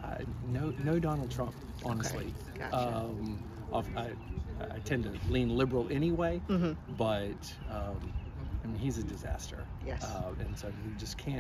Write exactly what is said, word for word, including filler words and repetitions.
Uh, no, no Donald Trump, honestly. Okay. Gotcha. Um, of- I, I tend to lean liberal anyway, Mhm. but um, I mean, he's a disaster. Yes. Uh, and so you just can't